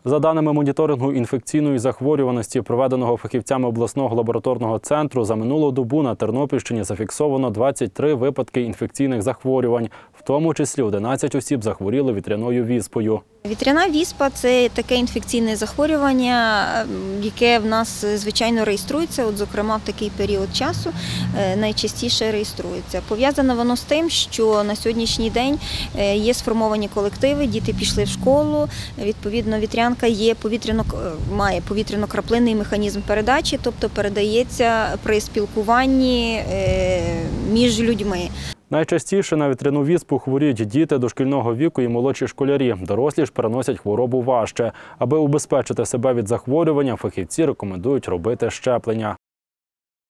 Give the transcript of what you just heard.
За даними моніторингу інфекційної захворюваності, проведеного фахівцями обласного лабораторного центру, за минулу добу на Тернопільщині зафіксовано 23 випадки інфекційних захворювань, в тому числі 11 осіб захворіли вітряною віспою. Вітряна віспа – це таке інфекційне захворювання, яке в нас, звичайно, реєструється, зокрема, в такий період часу найчастіше реєструється. Пов'язано воно з тим, що на сьогоднішній день є сформовані колективи, діти пішли в школу, відповідно, вітрянка має повітряно-краплинний механізм передачі, тобто передається при спілкуванні між людьми. Найчастіше на вітряну віспу хворіють діти дошкільного віку і молодші школярі. Дорослі ж переносять хворобу важче. Аби убезпечити себе від захворювання, фахівці рекомендують робити щеплення.